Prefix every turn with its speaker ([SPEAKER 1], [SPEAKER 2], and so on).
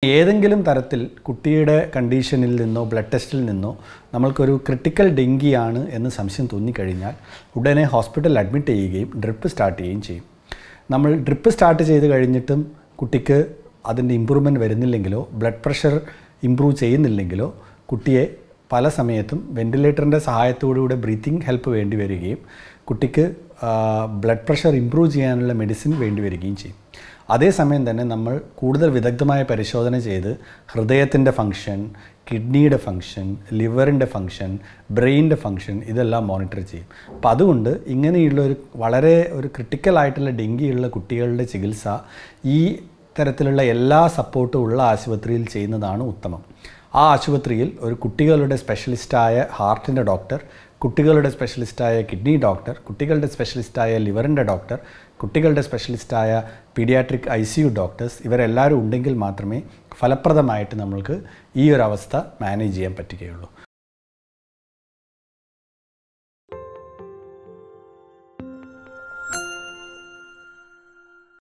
[SPEAKER 1] ഏതെങ്കിലും തരത്തിൽ കുട്ടിയുടെ കണ്ടീഷനിൽ നിന്നോ ബ്ലഡ് ടെസ്റ്റിൽ നിന്നോ നമ്മൾക്കൊരു ക്രിട്ടിക്കൽ ഡെങ്കിയാണ് എന്ന് സംശയം തോന്നിക്കഴിഞ്ഞാൽ ഉടനെ ഹോസ്പിറ്റലിൽ അഡ്മിറ്റ് ചെയ്യുകയും ഡ്രിപ്പ് സ്റ്റാർട്ട് ചെയ്യുകയും ചെയ്യും. നമ്മൾ ഡ്രിപ്പ് സ്റ്റാർട്ട് ചെയ്ത് കഴിഞ്ഞിട്ടും കുട്ടിക്ക് അതിൻ്റെ ഇമ്പ്രൂവ്മെൻറ്റ് വരുന്നില്ലെങ്കിലോ ബ്ലഡ് പ്രഷർ ഇമ്പ്രൂവ് ചെയ്യുന്നില്ലെങ്കിലോ കുട്ടിയെ പല സമയത്തും വെൻറ്റിലേറ്ററിൻ്റെ സഹായത്തോടുകൂടെ ബ്രീത്തിങ് ഹെൽപ്പ് വേണ്ടി വരികയും കുട്ടിക്ക് ബ്ലഡ് പ്രഷർ ഇമ്പ്രൂവ് ചെയ്യാനുള്ള മെഡിസിൻ വേണ്ടി വരികയും ചെയ്യും. അതേസമയം തന്നെ നമ്മൾ കൂടുതൽ വിദഗ്ധമായ പരിശോധന ചെയ്ത് ഹൃദയത്തിൻ്റെ ഫങ്ഷൻ, കിഡ്നിയുടെ ഫങ്ഷൻ, ലിവറിൻ്റെ ഫങ്ഷൻ, ബ്രെയിനിൻ്റെ ഫങ്ഷൻ ഇതെല്ലാം മോണിറ്റർ ചെയ്യും. അപ്പോൾ അതുകൊണ്ട് ഇങ്ങനെയുള്ള വളരെ ക്രിട്ടിക്കലായിട്ടുള്ള ഡെങ്കിയുള്ള കുട്ടികളുടെ ചികിത്സ ഈ തരത്തിലുള്ള എല്ലാ സപ്പോർട്ടും ഉള്ള ആശുപത്രിയിൽ ചെയ്യുന്നതാണ് ഉത്തമം. ആ ആശുപത്രിയിൽ ഒരു കുട്ടികളുടെ സ്പെഷ്യലിസ്റ്റായ ഹാർട്ടിൻ്റെ ഡോക്ടർ, കുട്ടികളുടെ സ്പെഷ്യലിസ്റ്റായ കിഡ്നി ഡോക്ടർ, കുട്ടികളുടെ സ്പെഷ്യലിസ്റ്റായ ലിവറിൻ്റെ ഡോക്ടർ, കുട്ടികളുടെ സ്പെഷ്യലിസ്റ്റായ പീഡിയാട്രിക് ICU ഡോക്ടേഴ്സ് ഇവരെല്ലാവരും ഉണ്ടെങ്കിൽ മാത്രമേ ഫലപ്രദമായിട്ട് നമ്മൾക്ക് ഈ ഒരു അവസ്ഥ മാനേജ് ചെയ്യാൻ പറ്റുകയുള്ളൂ.